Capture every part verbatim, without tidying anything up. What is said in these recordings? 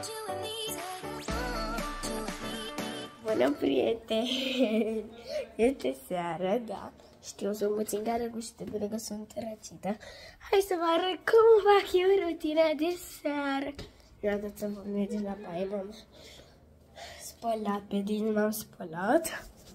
Bună, prieteni! Este seara, da. Știu, sunt puțin care nu știu bine că sunt răcită. Hai să vă arăt cum fac eu rutina de seară. Eu atât să vă merge la baie, m-am spălat pe din, m-am spălat.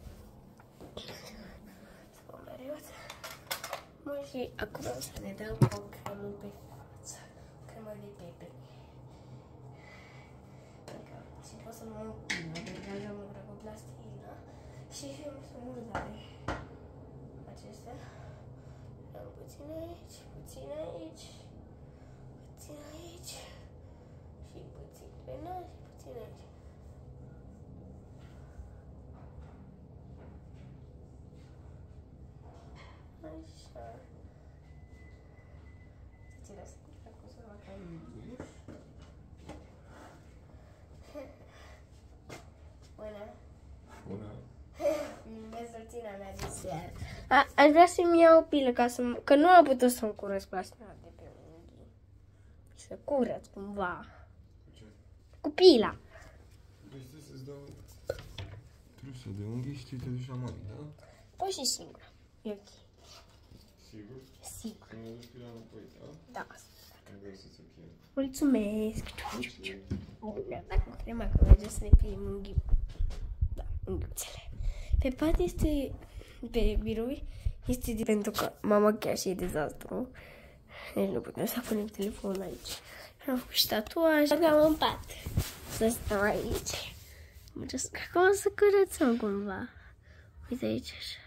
Să vă arăt. Mă, și acum o să ne dăm o cremă pe față. Cremă de pepe. Și pot să mă împină, pentru că am cu plastilina. Și sunt murdare. Acestea. Dăm puțin aici, puțin aici, puțin aici. Și puțin pe nas și puțin aici. Așa. Să ți răspund cum să fac aici. Bună! Bună! Mesoțina mea de seară. A, aș vrea să-mi iau o pilă, ca să că nu am putut să-mi curăț plastina de pe unghii. Să curăț cumva. Ce? Cu pila. Vrei să-ți dau trusă de unghii și te duci la mami, da? Poți și singur. E ok. Sigur? Sigur. Să mă duci pila înapoi, da? Da. Nu vreau să-ți o pierd. Mulțumesc. Bună, dacă crema că merge să ne plim unghii. Da, unghiuțele. Pe pat este, pe birou, este de, pentru că mama chiar și e dezastru. Deci nu putem să punem telefonul aici. Am făcut și tatuaj, aveam în pat. Să stăm aici. Acum o să curățăm cumva. Uite aici așa.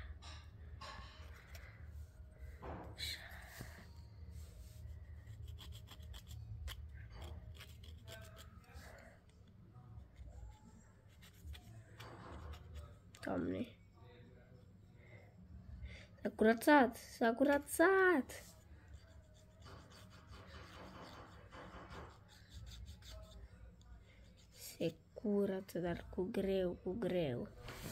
Doamne. S-a curățat, s-a curățat. Se curăță, dar cu greu, cu greu.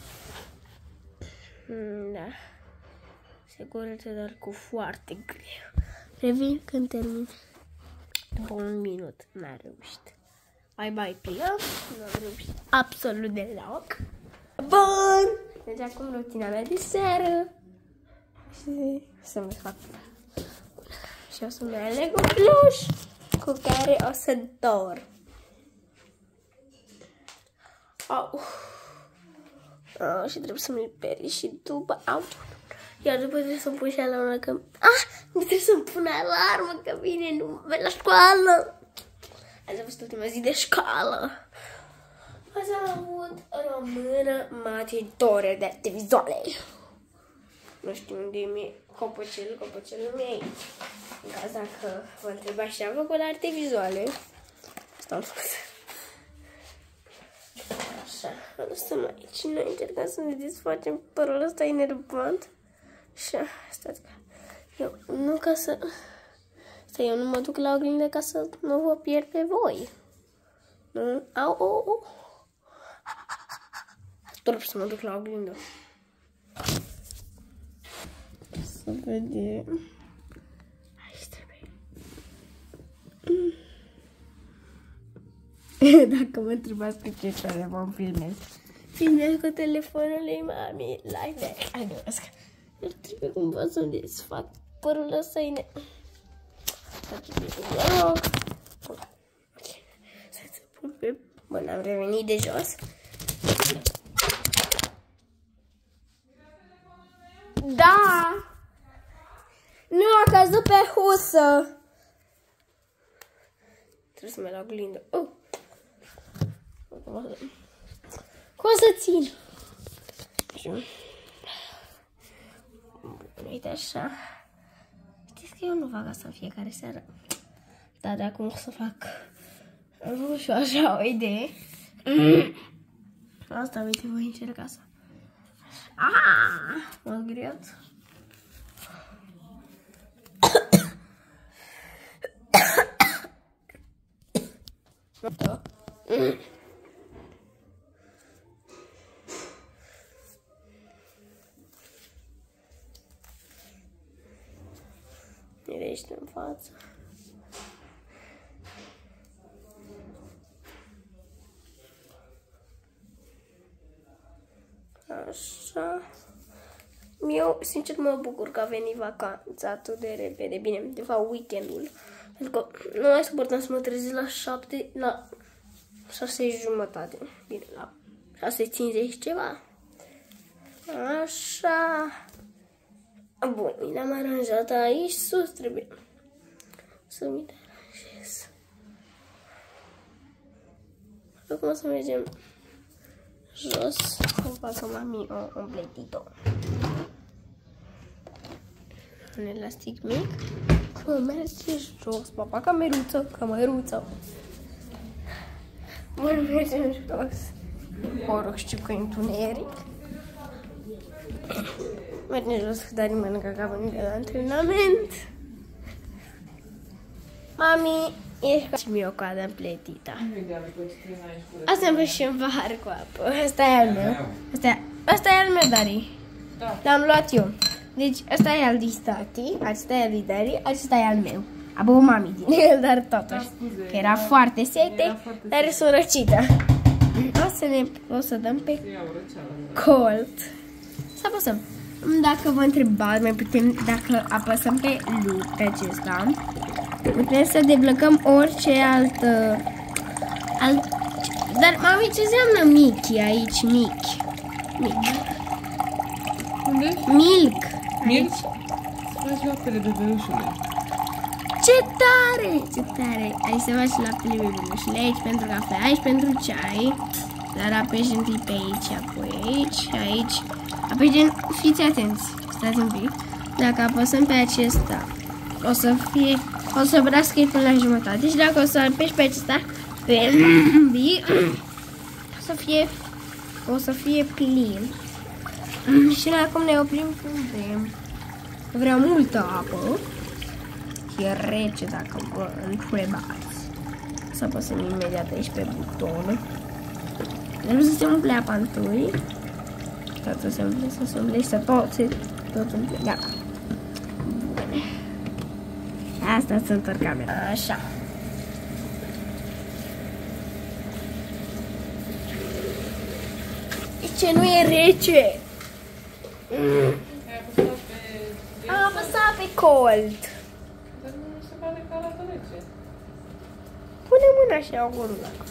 Da. Se curăță, dar cu foarte greu. Revin când termin. După un minut. N-a reușit. Bye bye, pilă. Nu am reușit absolut deloc. Bun! Deci acum rutina mea de seară. Și să-mi fac pila. Și o să-mi aleg un pluș cu care o să dorm. Au. Au, și trebuie să-mi peri și după. Au. Iar după trebuie să-mi pun și alarmă că... Ah! Nu trebuie să-mi pun alarmă că vine nume la școală. Azi a fost ultima zi de școală. Azi am avut română, mate, dore de arte vizuale. Nu știu unde mi-e copăcelul, copăcelul meu aici. În caz dacă vă întrebați ce am făcut la arte vizuale. Asta am făcut. Așa, lăsăm aici. Noi încercăm să ne desfacem părul ăsta enervant. Așa, stați. Eu nu ca să... Stai, eu nu mă duc la oglindă ca să nu vă pierd pe voi. Nu? Au, au, au. Trebuie să mă duc la oglindă. Să vedem. Aici trebuie. Dacă mă întrebați cu ce care mă filmez. Filmez cu telefonul lui mami. Live. Agăsc. Eu trebuie cumva să-mi desfac părul ăsta ine. Să-ți pun pe... Bun, am revenit de jos. Da! Nu a căzut pe husă. Trebuie să merg la oglindă. Uh. Cum să țin? Uite așa. Știți că eu nu fac asta în fiecare seară. Dar de acum o să fac. Am făcut și așa o idee. Asta, uite, voi încerca asta. Ah, m-a zgriat. Da. Mirește în față. Așa. Eu, sincer, mă bucur că a venit vacanța atât de repede. Bine, de fapt, weekendul. Pentru că nu mai suportam să mă trezesc la șapte, la șase jumătate. Bine, la șase cincizeci ceva. Așa. Bun, mi l-am aranjat aici sus, trebuie să mi le aranjez. Acum o să mergem jos, să facă mami o ompletito. Un elastic mic. Mă, merge jos, papa, cameruță, cameruță. Bun, mergem jos. Mă rog, știu că e întuneric. Mergem jos, că Dari mănâncă că a venit de la antrenament. Mami, ești ca și mie o coadă împletită. Asta am pus și în pahar cu apă. Asta e al meu. Asta, asta e al meu, Dari. L-am luat eu. Deci, ăsta e al lui tati, acesta e al lui Dari, acesta e al meu. A băut mami din el, dar totuși. Că era foarte sete, dar e sărăcită. O să ne o să dăm pe Colt. Să apăsăm. Dacă vă întrebați, mai putem, dacă apăsăm pe loop pe acesta, putem să deblocăm orice altă... Alt, dar, mami, ce înseamnă Mickey aici? Mic. Mic. Unde? Milk. Milk? Să faci laptele bebelușule. Ce tare! Ce tare! Aici să faci laptele bebelușule, aici pentru cafea, aici pentru ceai. Dar apeși întâi pe aici, apoi aici, aici. Apoi, fiți atenți, stați un pic. Dacă apăsăm pe acesta, o să fie, o să brască până la jumătate. Și dacă o să apeși pe acesta, pe B, o să fie, o să fie plin. Și noi acum ne oprim când vreau multă apă. E rece dacă vă întrebați. Să apăsăm imediat aici pe buton. Trebuie să se umple apa întâi. Tot să se umple, să se umple și să tot se tot umple. Gata. Bine. Asta să întorc camera. Așa. Ce nu e rece? Mm. Am apăsat pe Colt. Dar nu se pare că arată rece. Pune mâna și iau gurul ăla.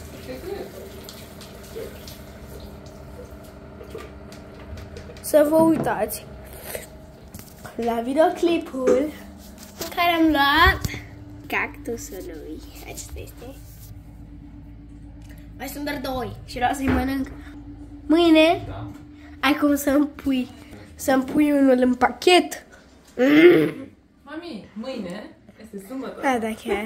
Să vă uitați la videoclipul în care am luat cactusul lui. Acesta este. Mai sunt doar doi și vreau să-i mănânc. Mâine da. Ai cum să-mi pui, să-mi pui unul în pachet. Mm. Mami, mâine este sâmbătă. Da, da, chiar.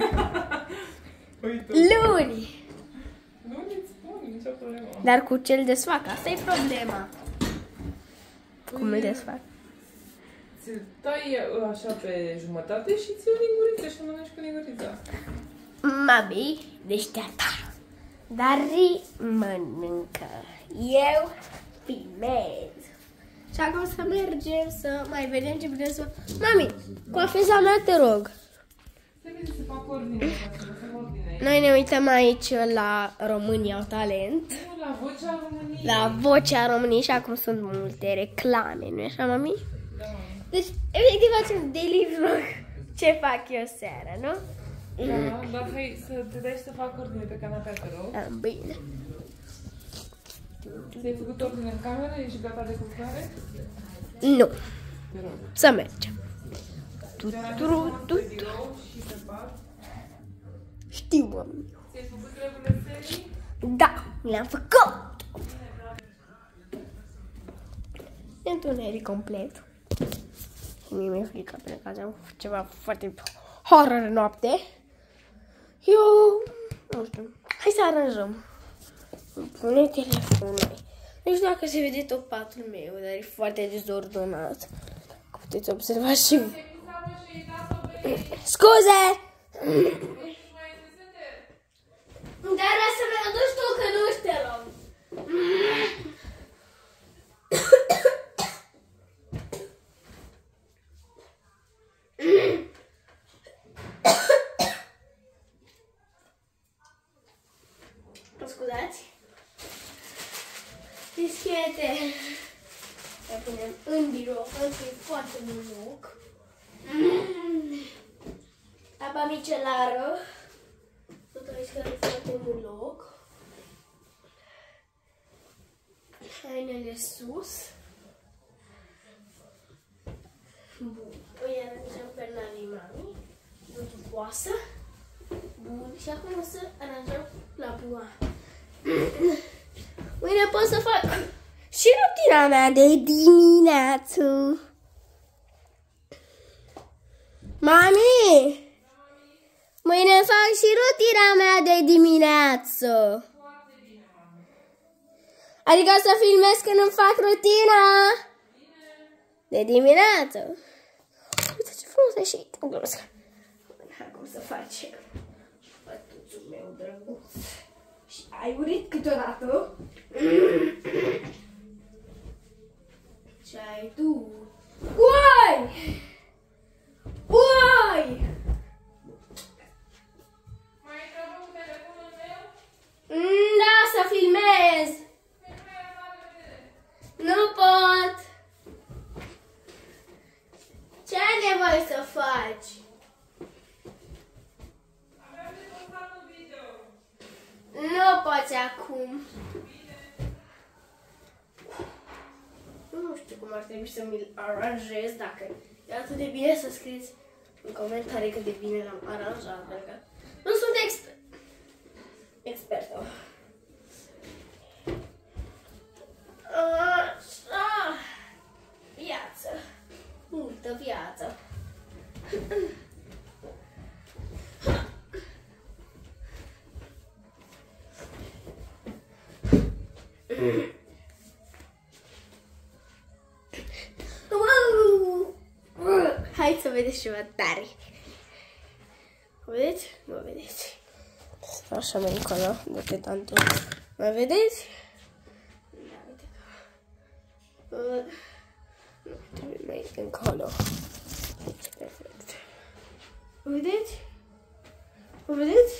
Luni. Nu îți spun, nicio problemă. Dar cu ce-l desfac? Asta e problema. Cum îl desfac? Ți-l tai așa pe jumătate și ți-o linguriță și mănânci cu lingurița. Mami, deșteaptă. Dar mănâncă. Eu filmez. Și acum să mergem să mai vedem ce putem să... Mami, coafeza mea, te rog. Trebuie să fac ordine, să fac ordine. Noi ne uităm aici la România au talent. Nu, la Vocea României. La Vocea României și acum sunt multe reclame, nu-i așa, mami? Da, mami. Deci, efectiv, facem daily vlog. Ce fac eu seara, nu? Da, dar hai să te dai să fac ordine pe canapea, te rog. Ah, bine. Ți-ai făcut ordine în cameră? Ești gata de culcare? Nu. Te rog. Să mergem. Tu, tu, tu, tu. Știu, mami. Ți-ai făcut treburile serii? Da, le-am făcut. E întuneric complet. Și mie mi-e frică, pentru că azi am ceva foarte horror noapte. Eu, nu știu, hai să aranjăm. Pune telefonul. Nu știu dacă se vede tot patul meu, dar e foarte dezordonat. Puteți observa și... Scuze! Dar să mă duci tu, că nu te rog. Scuzați. Dischete. Să punem în birou, pentru că e foarte mult loc. Apa micelară. Tot aici care e foarte mult loc. Hainele sus. Bun. Îi aranjăm pe nanii mami. Dutul poasă. Bun. Și acum o să aranjăm la bua. Mâine pot să fac și rutina mea de dimineață. Mami! Mâine fac și rutina mea de dimineață. Adică să filmez când îmi fac rutina de dimineață. Uite ce frumos a ieșit. Hai cum să facem. Bătuțul meu drăguț. Și ai urit câteodată? Ce ai tu? Uai! Uai! Mai trebuie cu telefonul meu? Da, să filmez! Nu pot! Ce ai nevoie să faci? Aveam de postat un video. Nu poți acum. Nu știu cum ar trebui să mi-l aranjez, dacă e atât de bine să scrieți în comentarii cât de bine l-am aranjat, pentru că nu sunt expert. Expertă. Așa. Viață. Multă viață. Hai să vedeți ceva tare. Vedeți? Nu vedeți. Așa mai încolo, de tanto. Mai vedeți? Da, uite. Uh, nu, trebuie mai încolo. Deci, perfect. Vedeți? Vedeți?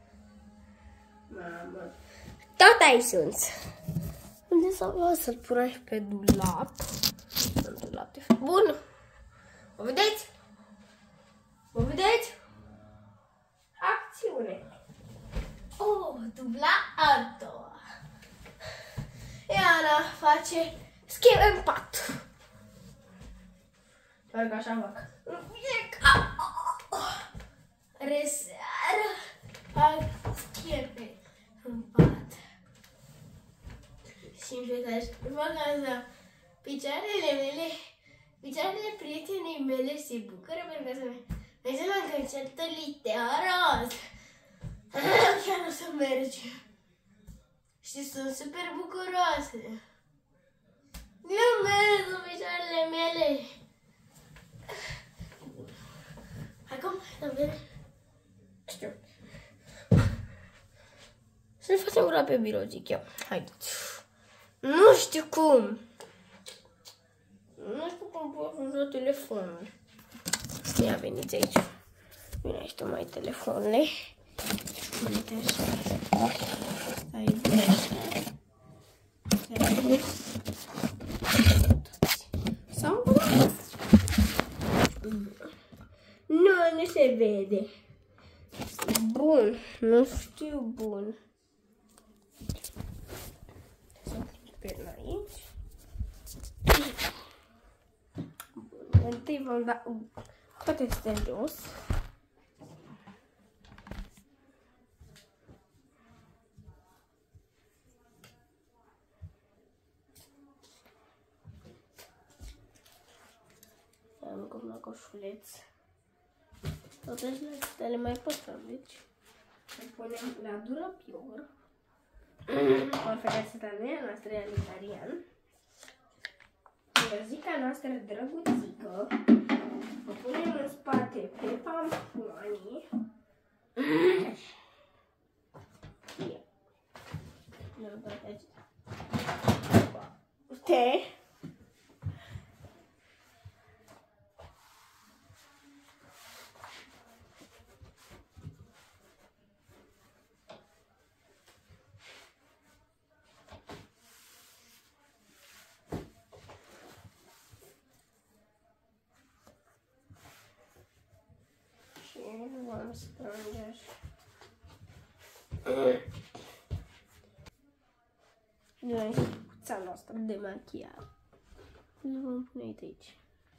Mamă. Tot aici sunt. Unde să vreau să-l pun aici pe dulap? În dulap de bun. O vedeți? O vedeți? Acțiune. Oh, dubla a doua. Iana face schimb în pat. Doar că așa fac. Researă. Fac schimb în pat. Și în fiecare fac asta. Picioarele mele, picioarele prietenei mele se bucură pentru că să merge la concertul literat. Chiar o să merge. Și sunt super bucuroase. Eu merg cu picioarele mele. Acum, să vedem. Știu. Să ne facem gura pe birou, zic eu. Haideți. Nu știu cum. Nu știu cum pot uza telefonul. Ia veniți aici. Vine aici tu mai telefonele. Uite așa. Stai bine. Sau nu, nu se vede. Bun. Nu știu bun. Să pe aici. Bun. Întâi vom da toate astea jos. Am cum la coșuleț. Toate astea le mai păstrăm, deci. Le punem la durapior. Confecția noastră alimentarian. Gărzica noastră drăguțică. O punem în spate pe pampoanii. Ia. Nu-l bate aici. Uite. mă strânge așa. Noi cuța noastră de machiat. Le vom pune aici.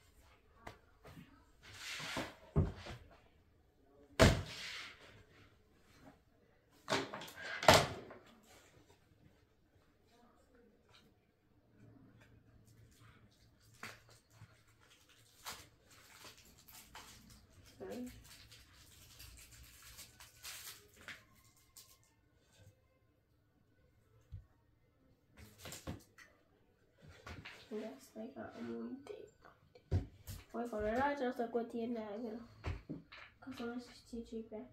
Stai că am uite. Voi colora această cutie neagră. Ca să nu se știe ce-i pe ea.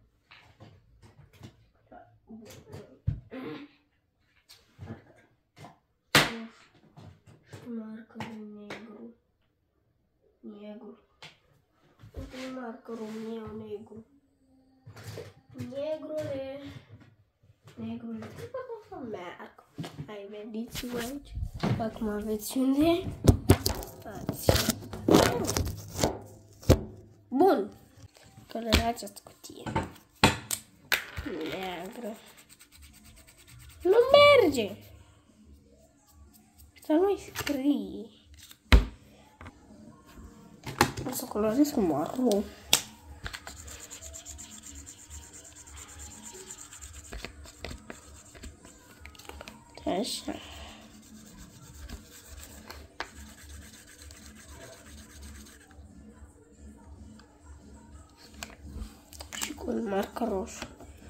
Markerul negru. Negru. Uite markerul meu negru. Negrule. Negrule. Trebuie să merg. Hai, vedeți-vă aici. Acum aveți unde? Ați. Bun. Colorați această cutie. Neagră. Nu merge. Să nu-i scrie. O să colorez cu maro. Așa. Și cu un marker roșu.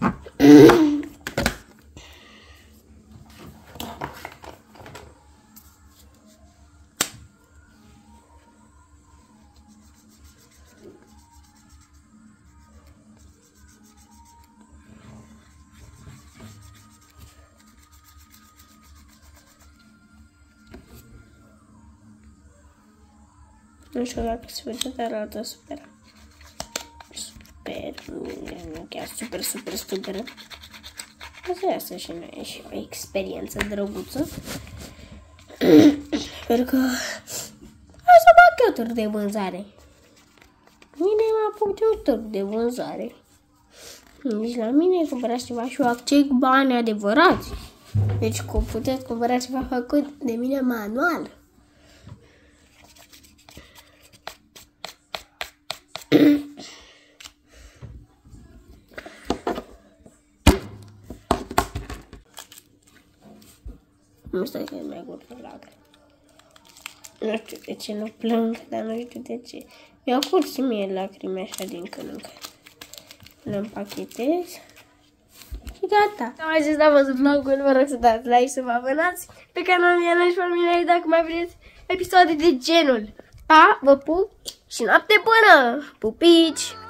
Nu știu dacă se vede, dar arată super. Super, chiar super, super, super. Asta e asta și noi, e și o experiență drăguță. Sper că hai să fac eu tur de vânzare. Mine mă apuc de un tur de vânzare. Deci la mine cumpărați ceva și eu accept bani adevărați. Deci puteți cumpăra ceva făcut de mine manual. Nu știu că mi-a curgă lacrimi. Nu știu de ce nu plâng, dar nu știu de ce. Mi-au curs și mie lacrimi așa din când în când. Le împachetez. Și gata. Am zis, n-am văzut vlogul, vă rog să dați like, să vă abonați pe canalul Iana și familia dacă mai vreți episoade de genul. Pa, vă pup și noapte bună! Pupici!